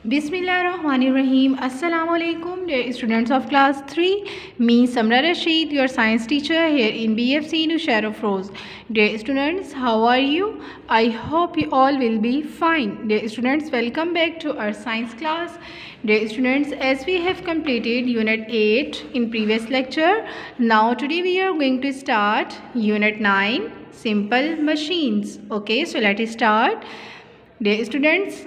Bismillahirrahmanirrahim. Assalamu alaikum, dear students of class 3. Me, Samra Rashid, your science teacher here in BFC Nushair Afroz. Dear students, how are you? I hope you all will be fine. Dear students, welcome back to our science class. Dear students, as we have completed Unit 8 in previous lecture, now today we are going to start Unit 9, Simple Machines. Okay, so let us start. Dear students,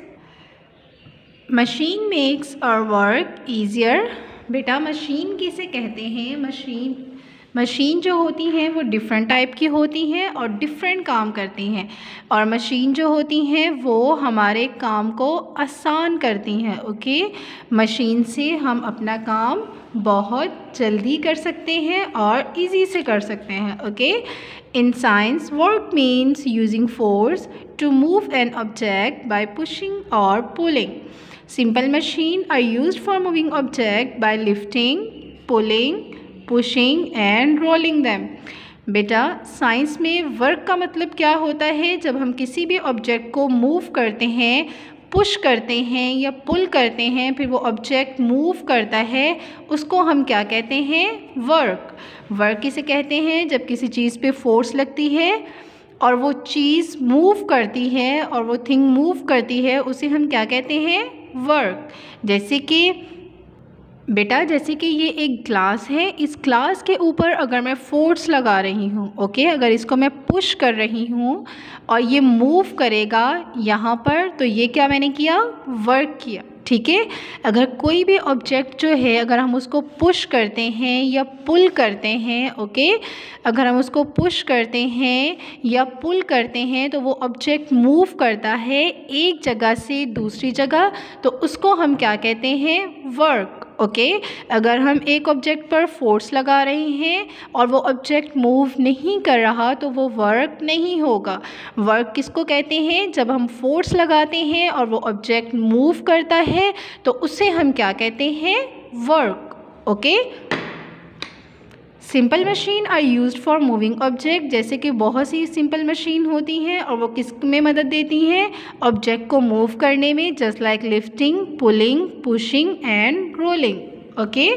machine makes our work easier. बेटा machine किसे कहते हैं? Machine जो होती हैं वो different type की होती हैं और डिफरेंट काम करती हैं, और मशीन जो होती हैं वो हमारे काम को आसान करती हैं। ओके, मशीन से हम अपना काम बहुत जल्दी कर सकते हैं और इजी से कर सकते हैं। Okay, in science work means using force to move an object by pushing और pulling. Simple machine are used for moving object by lifting, pulling, pushing and rolling them. बेटा साइंस में वर्क का मतलब क्या होता है? जब हम किसी भी ऑब्जेक्ट को मूव करते हैं, पुश करते हैं या पुल करते हैं, फिर वो ऑब्जेक्ट मूव करता है, उसको हम क्या कहते हैं? वर्क। वर्क किसे कहते हैं? जब किसी चीज़ पे फोर्स लगती है और वो चीज़ मूव करती है और वो थिंग मूव करती है, उसे हम क्या कहते हैं? वर्क। जैसे कि बेटा ये एक ग्लास है, इस ग्लास के ऊपर अगर मैं फोर्स लगा रही हूँ, ओके, अगर इसको मैं पुश कर रही हूँ और ये मूव करेगा यहाँ पर, तो ये क्या मैंने किया? वर्क किया। ठीक है, अगर कोई भी ऑब्जेक्ट जो है अगर हम उसको पुश करते हैं या पुल करते हैं, ओके, अगर हम उसको पुश करते हैं या पुल करते हैं तो वो ऑब्जेक्ट मूव करता है एक जगह से दूसरी जगह, तो उसको हम क्या कहते हैं? वर्क। ओके, अगर हम एक ऑब्जेक्ट पर फोर्स लगा रहे हैं और वो ऑब्जेक्ट मूव नहीं कर रहा तो वो वर्क नहीं होगा। वर्क किसको कहते हैं? जब हम फोर्स लगाते हैं और वो ऑब्जेक्ट मूव करता है तो उसे हम क्या कहते हैं? Work. Okay, simple machine are used for moving object. जैसे कि बहुत सी सिंपल मशीन होती हैं और वो किस में मदद देती हैं? ऑब्जेक्ट को मूव करने में, just like lifting, pulling, pushing and rolling. Okay,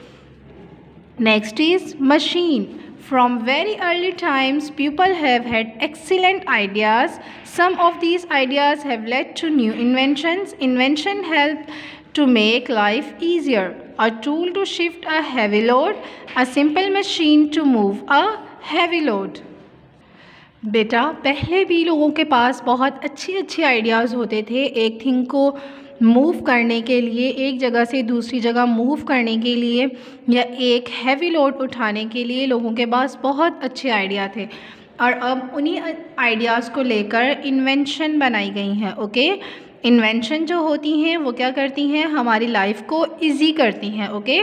next is machine. From very early times, people have had excellent ideas. Some of these ideas have led to new inventions. Invention help to make life easier. A tool to shift a heavy load. A simple machine to move a heavy load. बेटा पहले भी लोगों के पास बहुत अच्छे ideas होते थे एक थिंग को मूव करने के लिए, एक जगह से दूसरी जगह मूव करने के लिए या एक हैवी लोड उठाने के लिए लोगों के पास बहुत अच्छे आइडिया थे, और अब उन्हीं आइडियाज़ को लेकर इन्वेंशन बनाई गई हैं। ओके, इन्वेंशन जो होती हैं वो क्या करती हैं? हमारी लाइफ को इजी करती हैं। Okay,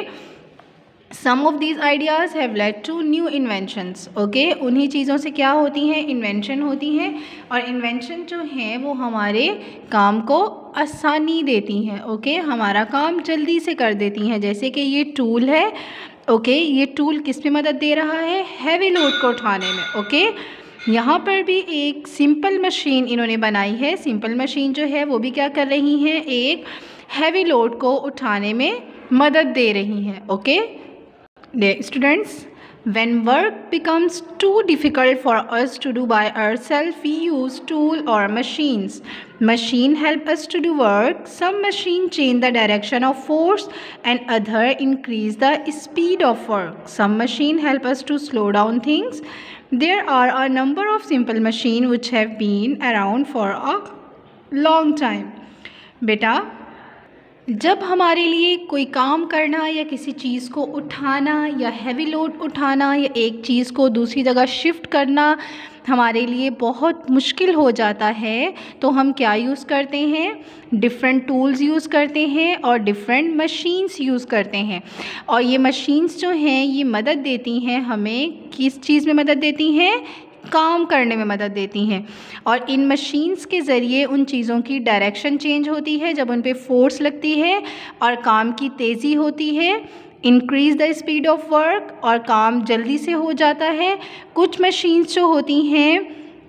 some of these ideas have led to new inventions. Okay, उन्हीं चीज़ों से क्या होती हैं? इन्वेंशन होती हैं, और इन्वेंशन जो हैं वो हमारे काम को आसानी देती हैं। ओके, हमारा काम जल्दी से कर देती हैं। जैसे कि ये टूल है, ओके, ये टूल किस में मदद दे रहा है? हैवी लोड को उठाने में। ओके, यहाँ पर भी एक सिंपल मशीन इन्होंने बनाई है। सिंपल मशीन जो है वो भी क्या कर रही हैं? एक हैवी लोड को उठाने में मदद दे रही हैं। Okay, dear students, when work becomes too difficult for us to do by ourselves, we use tool or machines. Machine help us to do work. Some machine change the direction of force and other increase the speed of work. Some machine help us to slow down things. There are a number of simple machine which have been around for a long time. बेटा जब हमारे लिए कोई काम करना या किसी चीज़ को उठाना या हैवी लोड उठाना या एक चीज़ को दूसरी जगह शिफ्ट करना हमारे लिए बहुत मुश्किल हो जाता है, तो हम क्या यूज़ करते हैं? डिफरेंट टूल्स यूज़ करते हैं और डिफरेंट मशीन्स यूज़ करते हैं। और ये मशीन्स जो हैं ये मदद देती हैं हमें, किस चीज़ में मदद देती हैं? काम करने में मदद देती हैं। और इन मशीन्स के ज़रिए उन चीज़ों की डायरेक्शन चेंज होती है जब उन पे फोर्स लगती है, और काम की तेज़ी होती है, increase the speed of work, और काम जल्दी से हो जाता है। कुछ मशीन्स जो होती हैं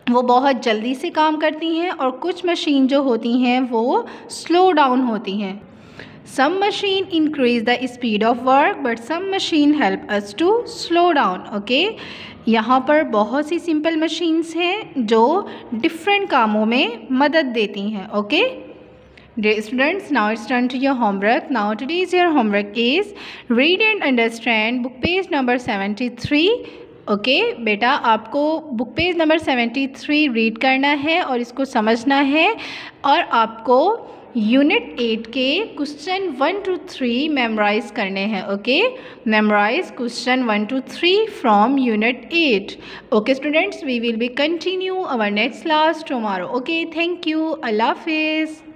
वो बहुत जल्दी से काम करती हैं और कुछ मशीन जो होती हैं वो स्लो डाउन होती हैं। Some machine increase the speed of work but some machine help us to slow down. Okay? यहाँ पर बहुत सी सिंपल मशीन्स हैं जो डिफरेंट कामों में मदद देती हैं. Okay Dear students, now it's turn to your homework. Now today's your homework is read and understand book page number 73. Okay बेटा, आपको बुक पेज नंबर 73 रीड करना है और इसको समझना है और आपको यूनिट 8 के क्वेश्चन 1 to 3 मेमोराइज करने हैं. Okay, memorise question 1 to 3 from unit 8. Okay students, we will be continue our next class tomorrow. Okay, thank you. अल्लाह हाफिज़.